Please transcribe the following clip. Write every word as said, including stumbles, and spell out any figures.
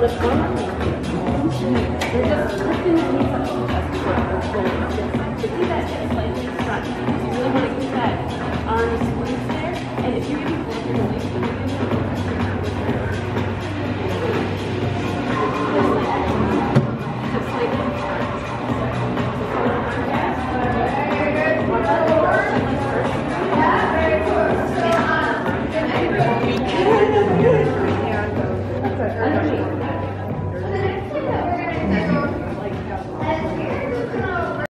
with one they're just lifting the knees up to the chest before the goal. To do that, it's slightly front.